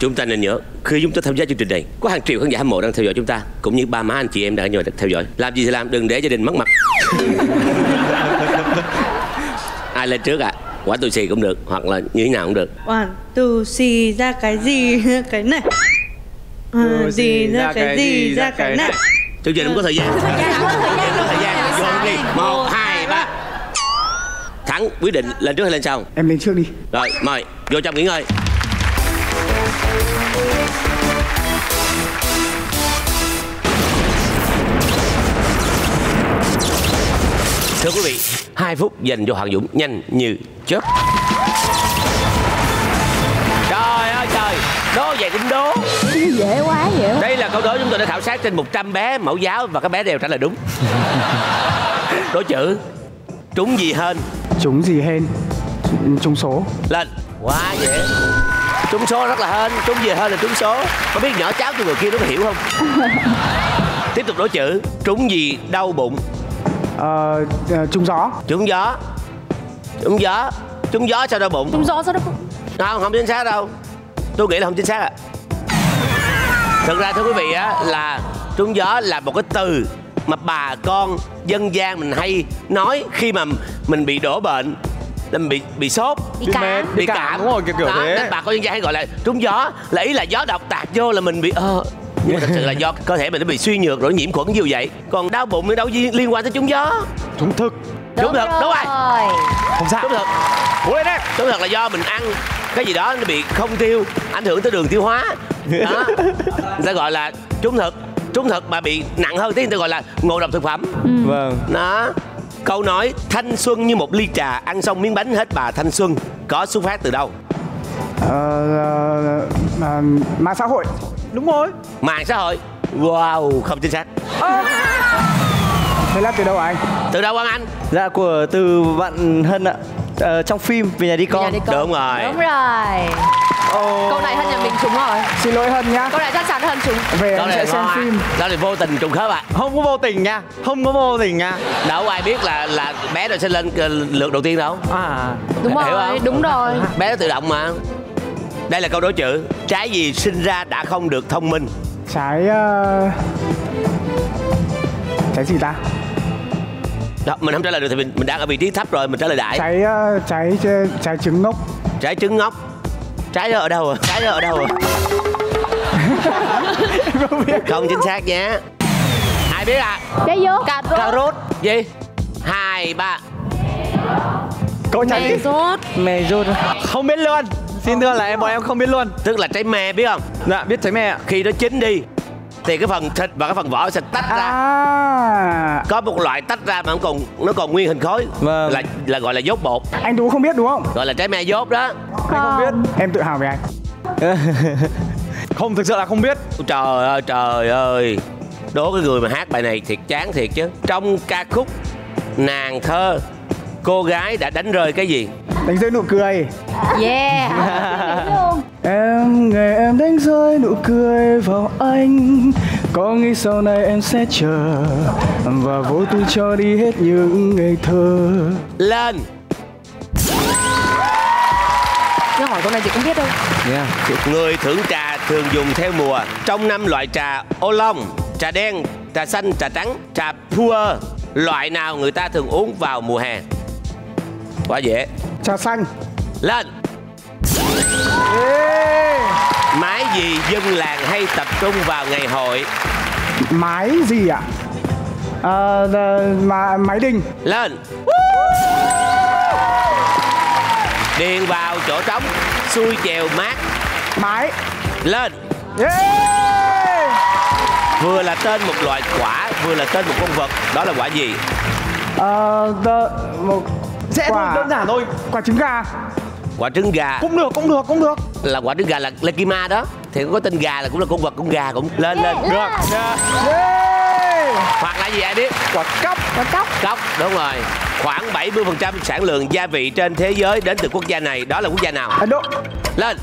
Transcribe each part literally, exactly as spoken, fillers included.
Chúng ta nên nhớ, khi chúng ta tham gia chương trình này, có hàng triệu khán giả hâm mộ đang theo dõi chúng ta, cũng như ba má anh chị em đang theo dõi. Làm gì thì làm, đừng để gia đình mất mặt. Ai lên trước ạ? À? Quả tù xì cũng được, hoặc là như thế nào cũng được. Quả tù xì ra cái gì cái này. À, gì ra cái gì ra cái này. Chương trình không có thời gian. Thời gian, thời gian. Vô đi. Một, hai, ba. Thắng quyết định lên trước hay lên sau? Em lên trước đi. Rồi, mời vô trong nghỉ ngơi. Thưa quý vị, hai phút dành cho Hoàng Dũng nhanh như chớp. Trời ơi trời, đố vậy cũng đố. Dễ quá vậy. Đây là câu đố chúng tôi đã khảo sát trên một trăm bé mẫu giáo và các bé đều trả lời đúng. Đố chữ. Trúng gì hên? Trúng gì hên? Trúng số. Lên. Quá dễ. Trúng số rất là hên. Trúng gì hên là trúng số. Có biết nhỏ cháu tôi người kia nó có hiểu không? Tiếp tục đố chữ. Trúng gì đau bụng? Ờ, trúng gió. Trúng gió. Trúng gió. Trúng gió sao đau bụng? Trúng gió sao đau bụng? Không, không chính xác đâu. Tôi nghĩ là không chính xác ạ. Thực ra thưa quý vị á, là trúng gió là một cái từ mà bà con dân gian mình hay nói khi mà mình bị đổ bệnh, mình bị bị sốt, bị cảm, bị cảm, đúng rồi, kiểu kiểu đó, thế. nên bà con dân gian hay gọi là trúng gió, là ý là gió độc tạt vô là mình bị ờ nhưng mà thật sự là do cơ thể mình nó bị suy nhược rồi nhiễm khuẩn như vậy. Còn đau bụng thì đâu liên quan tới trúng gió. Trúng thực. Trúng thực, đúng rồi. Không sao. Trúng thực. Cố lên em. Trúng thực là do mình ăn cái gì đó nó bị không tiêu, ảnh hưởng tới đường tiêu hóa. Đó. Người ta gọi là trúng thực. Trúng thực mà bị nặng hơn tí người ta gọi là ngộ độc thực phẩm. Ừ. Vâng. Đó. Câu nói thanh xuân như một ly trà, ăn xong miếng bánh hết bà thanh xuân có xuất phát từ đâu? Ờ, uh, mạng xã hội. Đúng rồi. Mạng xã hội. Wow, không chính xác. À. Thế là từ đâu anh? Từ đâu Quang Anh? Dạ của từ bạn Hân ạ. Ờ, trong phim Về Nhà Đi Con. Nhà đi con. Đúng rồi. Đúng rồi. Oh. Câu này Hân nhà mình trúng rồi. Xin lỗi Hân nhá. Câu này chắc chắn Hân trúng. Về em sẽ xem phim. Đó là vô tình trùng khớp ạ. À. Không có vô tình nha. Không có vô tình nha. Đâu ai biết là là bé rồi sẽ lên lượt đầu tiên đâu. À. Đúng Hiểu rồi, không? đúng rồi. Bé nó tự động mà. Đây là câu đố chữ. Trái gì sinh ra đã không được thông minh? Trái uh... trái gì ta? Đó, mình không trả lời được thì mình mình đang ở vị trí thấp rồi, mình trả lời đại. Trái uh, trái trái trứng ngốc. Trái trứng ngốc. Trái đó ở đâu à? Trái đó ở đâu à? Không biết. Không chính xác nhé. Ai biết à? Trái dốt. Cà rốt. Cà rốt. Gì? Hai ba. Câu trả Mè rốt. Mè rốt. Không biết luôn. Xin thưa là em bọn em không biết luôn. Tức là trái me biết không? Dạ biết trái me ạ. Khi nó chín đi thì cái phần thịt và cái phần vỏ sẽ tách ra. À. Có một loại tách ra mà nó còn nó còn nguyên hình khối. Vâng. Là là gọi là dốt bột. Anh Tú không biết đúng không? Gọi là trái me dốt đó. Anh không biết. Em tự hào về anh. Không, thực sự là không biết. Trời ơi trời ơi. Đố cái người mà hát bài này thiệt chán thiệt chứ. Trong ca khúc Nàng Thơ, cô gái đã đánh rơi cái gì? Đánh rơi nụ cười. Yeah. Em ngày em đánh rơi nụ cười vào anh, có nghĩ sau này em sẽ chờ và vô tư cho đi hết những ngày thơ. Lên. Chứ hỏi câu này chị cũng biết đâu. Yeah. Người thưởng trà thường dùng theo mùa. Trong năm loại trà ô long, trà đen, trà xanh, trà trắng, trà puer, loại nào người ta thường uống vào mùa hè? Quá dễ. Trà xanh. Lên. Ê. Mái gì dân làng hay tập trung vào ngày hội? Mái gì ạ? À, mà máy đình. Lên. Điền vào chỗ trống, xuôi chèo mát. Mái. Lên. Yeah. Vừa là tên một loại quả, vừa là tên một con vật. Đó là quả gì? Ờ, à, một Dễ thôi, đơn giản thôi. Quả trứng gà. Quả trứng gà. Cũng được, cũng được, cũng được. Là quả trứng gà là Lekima đó. Thì có tên gà là cũng là con vật, con gà cũng lên lên. Được. Yeah. Yeah. Hoặc là gì ai biết? Quả cóc. Quả cóc. Cóc, đúng rồi. Khoảng bảy mươi phần trăm sản lượng gia vị trên thế giới đến từ quốc gia này. Đó là quốc gia nào? Ấn Độ. Lên.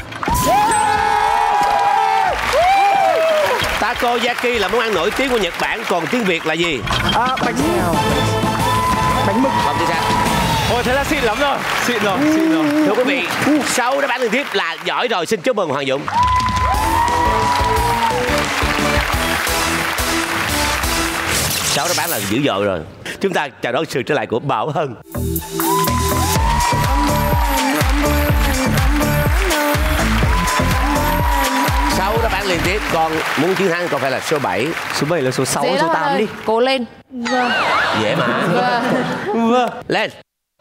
Takoyaki là món ăn nổi tiếng của Nhật Bản. Còn tiếng Việt là gì? À, bánh bánh mực. Không chính xác. Ôi thế là xịn lắm rồi. Xịn rồi, xịn rồi. Thưa quý vị, sáu đáp án liên tiếp là giỏi rồi. Xin chúc mừng Hoàng Dũng. Sáu đáp án là dữ dội rồi. Chúng ta chào đón sự trở lại của Bảo Hân. Sáu đáp án liên tiếp, con muốn chiến thắng con phải là số bảy. Số bảy là số sáu, Dễ số lắm tám ơi. đi. Cố lên. Vâng. Dễ mà. Vâng. Vâng. Lên.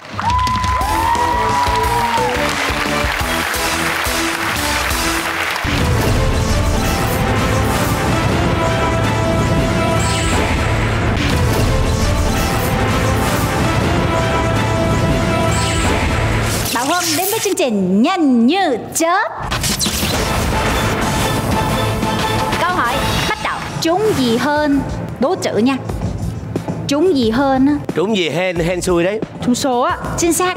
Bảo Hân đến với chương trình Nhanh Như Chớp. Câu hỏi bắt đầu. Trúng gì hơn? Đố chữ nha. Trúng gì hơn á? Trúng gì hên hên xui đấy. Trúng số ạ. Chính xác.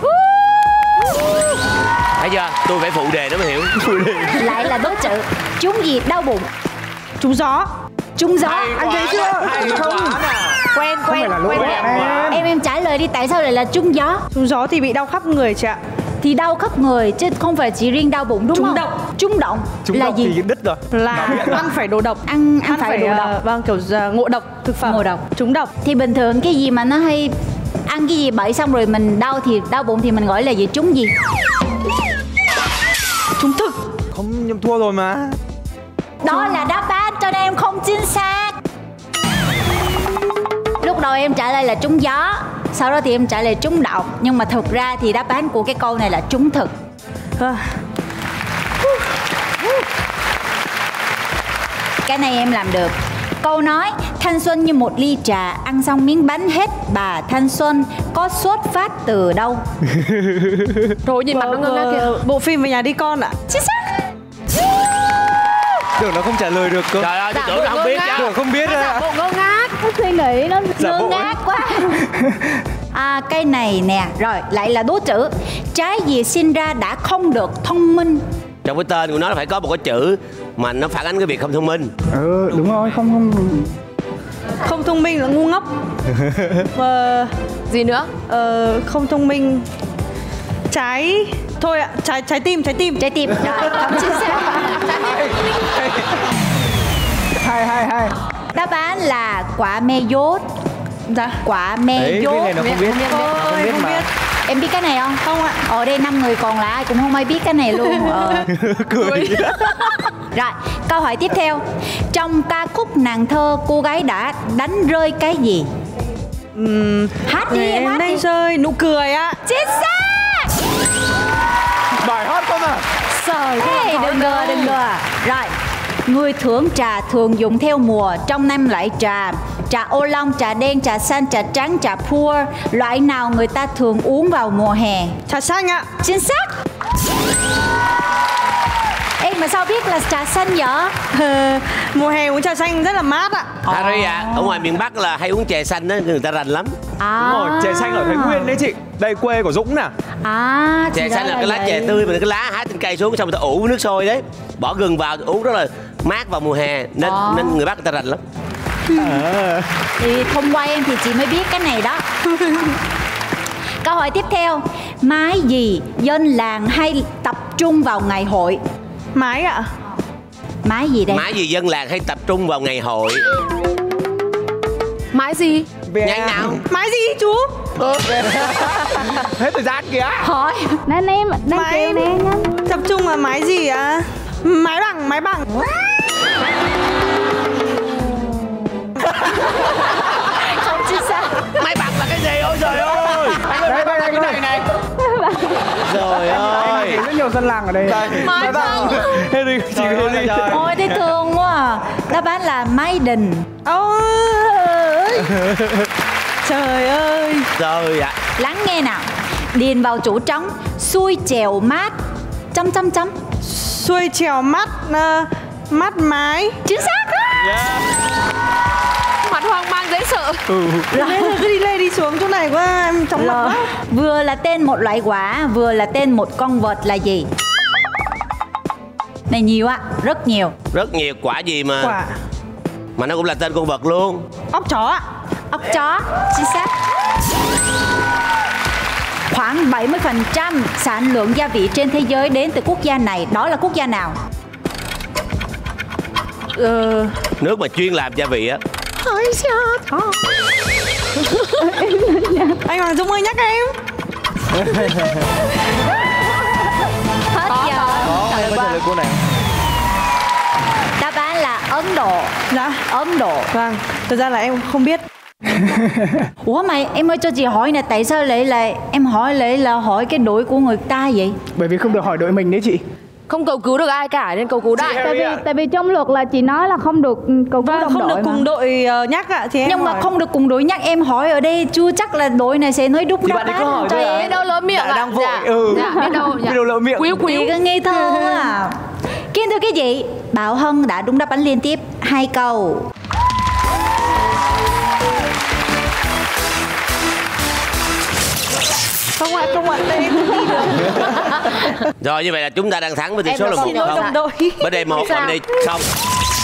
Thấy chưa? Tôi phải phụ đề nó mới hiểu. Lại là đố chữ. Trúng gì đau bụng? Trúng gió. Trúng gió. Anh thấy chưa? Không. Quen phải quen là lỗi quen của miệng. em. Em em trả lời đi, tại sao lại là trúng gió? Trúng gió thì bị đau khắp người chị ạ. Thì đau khắp người chứ không phải chỉ riêng đau bụng đúng Trúng không? động. Trúng động. Chúng là đọc gì? thì đứt rồi. Là ăn phải đồ độc. Ăn ăn phải đồ ờ, độc. Vâng, kiểu uh, ngộ độc thực phẩm. Ngộ độc. Trúng độc. Thì bình thường cái gì mà nó hay ăn cái gì bậy xong rồi mình đau thì đau bụng thì mình gọi là gì? Trúng gì? Trúng thực. Không, nhầm thua rồi mà. Đó là đáp án cho nên em không chính xác. Lúc đầu em trả lời là trúng gió, sau đó thì em trả lời trúng động. Nhưng mà thực ra thì đáp án của cái câu này là trúng thực. Vâng. Cái này em làm được. Câu nói thanh xuân như một ly trà, ăn xong miếng bánh hết bà thanh xuân, có xuất phát từ đâu? Rồi nhìn mặt nó ngơ ngác kìa. Ờ, Bộ phim Về Nhà Đi Con ạ. Chính xác. Tưởng nó không trả lời được cơ. Trời ơi, tôi Dạ, tưởng bộ nó không ngơ biết ngác. chứ. Tưởng không biết Giả à. bộ ngơ ngác. Cái suy nghĩ nó Giả ngơ bộ ngác quá. À, cái này nè. Rồi lại là đố chữ. Trái gì sinh ra đã không được thông minh? Trong cái tên của nó là phải có một cái chữ mà nó phản ánh cái việc không thông minh. Ừ, đúng rồi, không không. Không thông minh là ngu ngốc. Ờ, Gì nữa? ờ, không thông minh. Trái thôi ạ, trái trái tim, trái tim. Trái tim. Rồi, không chính xác. Hai hai hai. Đáp án là quả mê dốt. Dạ. Quả mê Đấy, cái dốt. này nó không biết. Ôi, Không biết không mà. biết. Em biết cái này không? Không ạ. Ở đây năm người còn lại cũng không ai biết cái này luôn. Ờ. Cười. Rồi, câu hỏi tiếp theo. Trong ca khúc nàng thơ, cô gái đã đánh rơi cái gì? Ừm, Hát đi, em em hát đang đi. rơi nụ cười ạ. Chính xác. Bài hot không à? Trời ơi, đừng ngờ, đừng ngờ. Rồi, người thưởng trà thường dùng theo mùa, trong năm loại trà. Trà ô long, trà đen, trà xanh, trà trắng, trà pua. Loại nào người ta thường uống vào mùa hè? Trà xanh ạ. Chính xác. Ê, mà sao biết là trà xanh vậy? Ờ, Mùa hè uống trà xanh rất là mát ạ. Harry ạ, ở ngoài miền Bắc là hay uống chè xanh đó, người ta rành lắm. À. Đúng rồi, chè xanh ở Thái Nguyên đấy chị. Đây quê của Dũng nè. À, thì Chè ra xanh là cái lá vậy. chè tươi mà cái lá hái trên cây xuống xong người ta ủ với nước sôi đấy. Bỏ gừng vào uống rất là mát vào mùa hè nên À. nên người Bắc người ta rành lắm. Thì thông qua em thì chị mới biết cái này đó. Câu hỏi tiếp theo. Mái gì dân làng hay tập trung vào ngày hội? Mái ạ. Mái gì đây? Mái gì dân làng hay tập trung vào ngày hội? Mái gì? Nhanh nào. Mái gì chú? Hết thời gian kìa. Hỏi. Nên em đang Mái kêu nè nhanh. tập trung vào mái gì ạ? Mái bằng, mái bằng. Không chính xác. Máy bằng là cái gì? Ôi trời ơi. Đây, đây, đây, cái này này. Trời ơi. Rất nhiều dân làng ở đây. Mái bằng. Henry, chị Henry. Ôi thấy thương quá à. Đáp án là mái đình. Ôi trời ơi. Trời ạ. Lắng nghe nào. Điền vào chỗ trống. Xuôi chèo mát. Chấm chấm chấm. Xuôi trèo mắt, uh, mắt mái. Chính xác đó. Mặt hoang mang dễ sợ. Bây giờ cứ đi lên đi xuống chỗ này quá em chóng mặt Rồi. quá. Vừa là tên một loại quả, vừa là tên một con vật là gì? Này nhiều á, rất nhiều. Rất nhiều quả gì mà Quả. mà nó cũng là tên con vật luôn. Ốc chó ạ. Ốc chó, chính xác. Khoảng bảy mươi phần trăm sản lượng gia vị trên thế giới đến từ quốc gia này. Đó là quốc gia nào? Ờ, Nước mà chuyên làm gia vị á. Anh Hoàng Dung ơi nhắc em. Hết giờ. Có, em mới trả lời cô này. Đáp án là Ấn Độ. Dạ. Ấn Độ. Vâng, thực ra là em không biết. Ủa mày, em ơi cho chị hỏi nè, tại sao lại là em hỏi lại là hỏi cái đội của người ta vậy? Bởi vì không được hỏi đội mình đấy chị. Không cầu cứu được ai cả nên cầu cứu đại. Tại vì tại vì trong luật là chị nói là không được cầu cứu Vâng, đồng không đội được cùng mà. đội ờ, nhắc ạ thì em Nhưng mà hỏi. không được cùng đội nhắc, em hỏi ở đây chưa chắc là đội này sẽ nói đúng Thì đáp bạn ấy án cứ hỏi cho thôi à? em. Biết đâu lỡ miệng Đã ạ. đang vội, Dạ. ừ. Dạ, biết đâu. Dạ. Biết đâu lỡ miệng. Quýu Chị quýu. cứ nghi thơ quá à. Kính thưa quý vị, Bảo Hân đã đúng đáp án liên tiếp hai câu. Không ạ, không ạ, đây em không đi được. Rồi như vậy là chúng ta đang thắng với tỷ Em số đã là một xin lỗi không. đồng đội. Bên đây một, Sao? bên đây không.